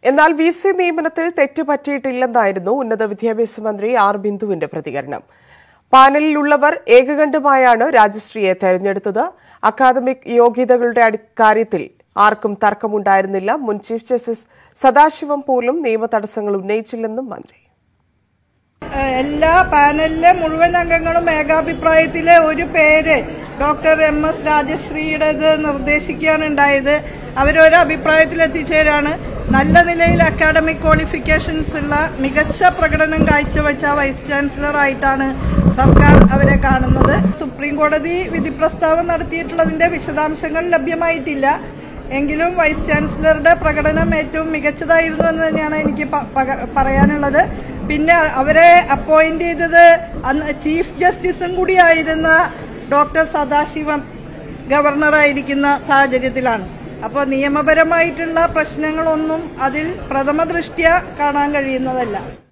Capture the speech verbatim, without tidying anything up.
എന്നാൽ V C നിയമനത്തിൽ തെറ്റുപറ്റിയിട്ടില്ലെന്നായിരുന്നു ഉന്നത വിദ്യാഭ്യാസ മന്ത്രി ആർ ബിന്ദുവിന്റെ പ്രതികരണം. പാനലിലുള്ളവർ ഏകകണ്ഠമായാണ് രാജശ്രീയെ തെരഞ്ഞെടുത്തത്. അക്കാദമിക് യോഗ്യതകളുടെ കാര്യത്തിൽ ആർക്കും തർക്കമുണ്ടായിരുന്നില്ല. മുൻ ചീഫ് ജസ്റ്റിസ് സദാശിവം പോലും നിയമ തടസ്സങ്ങൾ ഉന്നയിച്ചില്ലെന്നും മന്ത്രി. എല്ലാ പാനലിലെ മുഴുവൻ അംഗങ്ങളും ഏകാഭിപ്രായത്തിലെ ഒരു പേര് ഡോക്ടർ എം എസ് രാജശ്രീയുടേത് നിർദ്ദേശിക്കുകയാണ് ഉണ്ടായത്. അവരൊരു അഭിപ്രായത്തിൽ എത്തിച്ചേരാണ്. നല്ല നിലയിൽ അക്കാഡമിക് ക്വാളിഫിക്കേഷൻസ് ഉള്ള മികച്ച പ്രകടനം കാഴ്ചവെച്ച വൈസ് ചാൻസലർ ആയിട്ടാണ് സർക്കാർ അവരെ കാണുന്നത്. സുപ്രീം കോടതി വിധി പ്രസ്താവം നടത്തിയിട്ടുള്ളതിന്റെ വിശദാംശങ്ങൾ ലഭ്യമായിട്ടില്ല. എങ്കിലും വൈസ് ചാൻസലറുടെ പ്രകടനം ഏറ്റവും മികച്ചതായിരുന്നു എന്ന് തന്നെയാണ് എനിക്ക് പറയാനുള്ളത്. പിന്നെ അവരെ അപ്പോയിന്റ് ചെയ്തത് ചീഫ് ജസ്റ്റിസും കൂടിയായിരുന്ന ഡോക്ടർ സദാശിവം ഗവർണറായിരിക്കുന്ന സാഹചര്യത്തിലാണ്. അപ്പോൾ നിയമപരമായിട്ടുള്ള പ്രശ്നങ്ങളൊന്നും അതിൽ പ്രഥമ ദൃഷ്ട്യാ കാണാൻ കഴിയുന്നതല്ല.